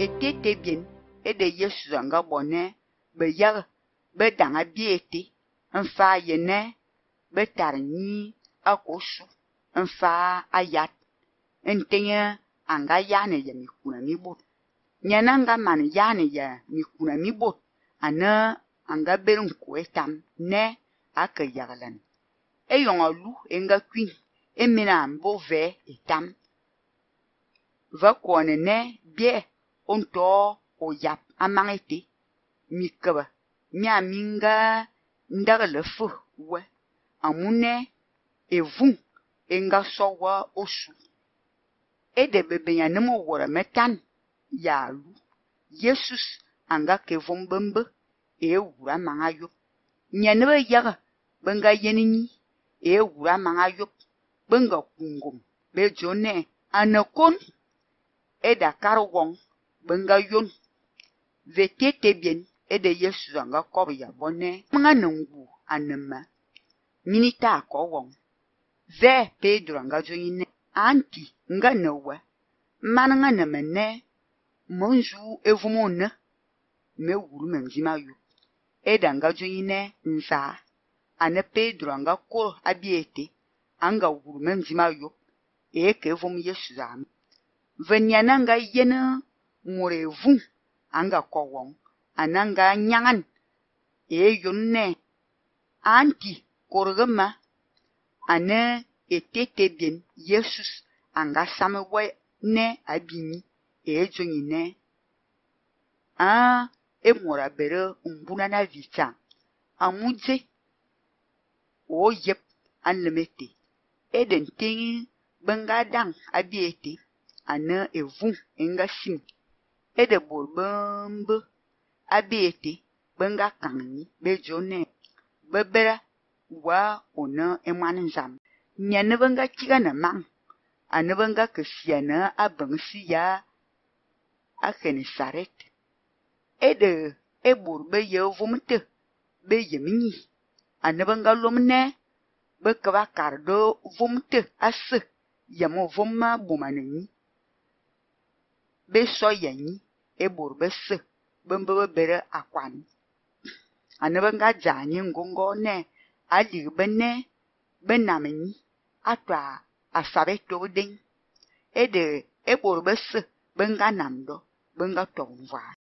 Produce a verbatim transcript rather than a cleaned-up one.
etete bien ede Yesu nga bone be yag be danga biete nfa yene be tarni akosu nfa ayat entenya anga yane ya mikuna mibot nyananga man yane ya mikuna mibot ana anga berun kuetam ne akayaglan eyonga lu enga kwin emina mbo ve etam va kone ne bie onto oyap amangete mikaba nya minga ndagle fu we amune evun enga sowa osu ede bebenya nemo wora metan ya lu Jesus anga kevum bembe e wura mangayo nyanebe yaga benga yenini e wura mangayo benga kungum bejone anakon eda karwong benga yon vetete bien ede Yesu anga kobe ya bone manga nungu anema minita akowong ve Pedro anga joine anti nga nawa mananga namene monju evumona me wuru menjima yo eda nga joine nza ane Pedro anga ko abiete anga wuru menjima yo e ke vum Yesu zam venyana nga yena murevu anga kowong ananga nyangan e yonne anti korgama ane etete bien Jesus anga samewe ne abini e jonyine a e mora bere umbuna na vita amuje o yep anlemete eden tingi bengadang abiete ana evu enga sim ede borbambe abiete benga kanni bejone bebera wa ona emaninzam nyane benga kigana mang ana benga kesiana abangsiya akene saret ede eburbe yevumte be yemini ana benga lomne bekaba kardo vumte ase yamo vumma bumanani be soyani eburbe se bembe bere akwan ana benga jani ngongo ne ali bene benameni atwa asabeto den ede eburbe se benga namdo benga tongwa